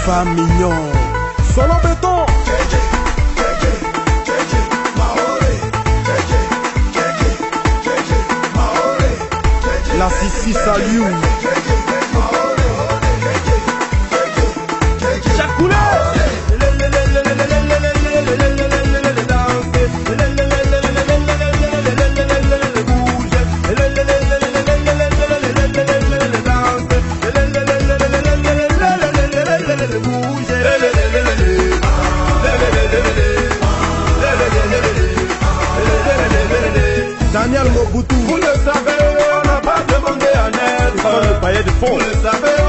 Pas mignon. Solo béton. La Sissi Saliou. Chacoulé. Daniel Mobutu. Vous le savez, on n'a pas demandé en aide. Le paillet de fond. Vous le savez,